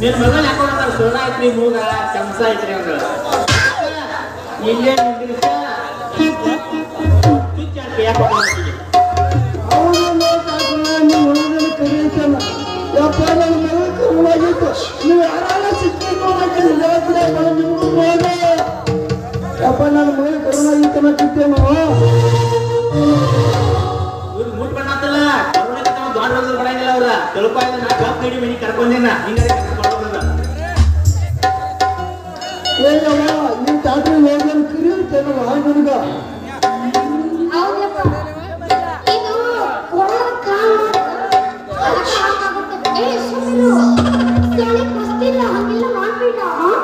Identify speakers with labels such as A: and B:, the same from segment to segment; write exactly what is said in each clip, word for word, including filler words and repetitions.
A: ನೀನ್ ಮಗಲ್ ಹಾಕೊಂಡ ಸೋನ ಐತ್ರಿ ಮೂಗ ಚಮಸ ಐತ್ರಿ ಅಂದ್ರ ಇಲ್ಲೇ ನಿಂದಿರ್ಸ ಚುಚ್ಚಾಡ್ಕೆ ಯಾಕೆ
B: ಕರೀತಲ್ಲ ಯಪ್ಪ ನನ್ನ ಮಗಳ ಕರುವಾಗಿತ್ತು ನೀವು ಯಾರ ಸಿಕ್ಕಿದ್ರು ನಿಮ್ಗೂ ನೋಡ ಯಪ್ಪ ನನ್ನ ಮಗಳ ಕರುವಾಗಿತ್ತು ಅನ್ನತ್ತಿದ್ದೇನೋ
A: ಇವ್ರು ಮುಟ್ ಬಣ್ಣತ್ತಲ್ಲ ಕರುಣೆ ದೊಡ್ಡ ಹೋದ್ರೆ ಬರಂಗಿಲ್ಲ ಅವ್ರ ಸ್ವಲ್ಪ ನಾ ಕಪ್ ನೀಡಿ ಮನಿ ಕರ್ಕೊಂಡೇನ ಹಿಂಗಾರೆ ಕರ್ಕೊಂಡೋದ
B: ಏಯವ್ವ ನೀವು ಟಾಟ್ರಿ ಹೋಗೋದು ಕರೀತೇನವ ನನಗ
C: ಹೌದಪ್ಪ ಇದು ಕೊಡೋದ ಕಾಮ ಏ ಸುಮ್ಮನೆ ಸೊಳ್ಳೆ ಕಸ್ತಿಲ್ಲ ಹಂಗೆಲ್ಲ ಮಾಡ್ಬೇಡ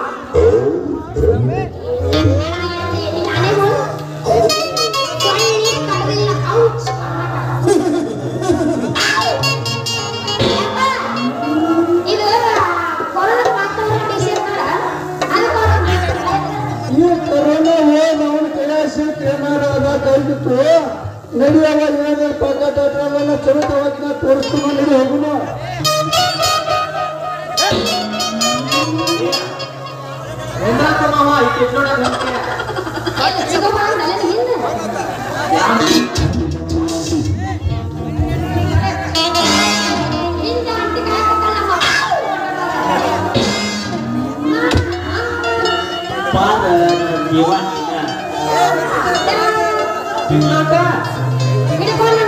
C: ನಾನೇ ಮಾಡು ಸೊಳ್ಳೆ ಕಡದಿಲ್ಲ ಔಚ್ ಇದು ಕೊರೋನಾ ವಾತಾವರಣ ಬಿಸಿರ್ತಾರ
B: ಈ ಕೊರೋನಾ ಹೋದ ಅವನ ಕೈಯ ಸಿಟ್ಟು ಏನಾರ ಅದ ಕೈಗಿತ್ತು ನಡಿಯವ ಏನೇನು ಪಕ್ಕ ಟಾಟ್ರಲ್ಲ ಚಲೋ ತಗೋತಿನ ತೋರಿಸ್ಕೊಂಡು ನಡಿ ಹೋಗುನು
A: ಮಾವ ಇದು ನೋಡ ಜೀವನ